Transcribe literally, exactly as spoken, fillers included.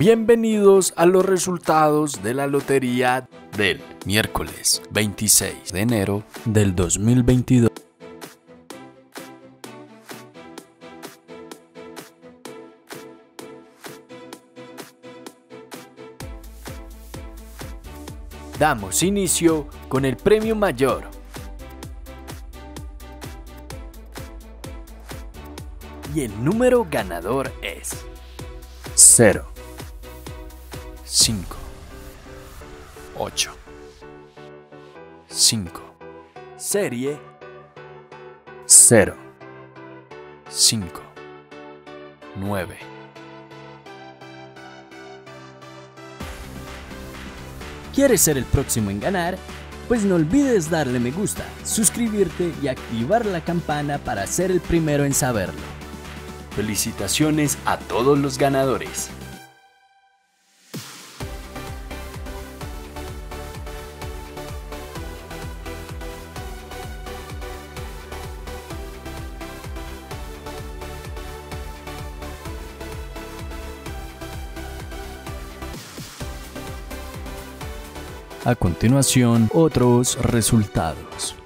Bienvenidos a los resultados de la lotería del miércoles veintiséis de enero del dos mil veintidós. Damos inicio con el premio mayor. Y el número ganador es cero, cinco, ocho, cinco. Serie cero, cinco, nueve. ¿Quieres ser el próximo en ganar? Pues no olvides darle me gusta, suscribirte y activar la campana para ser el primero en saberlo. Felicitaciones a todos los ganadores. A continuación, otros resultados.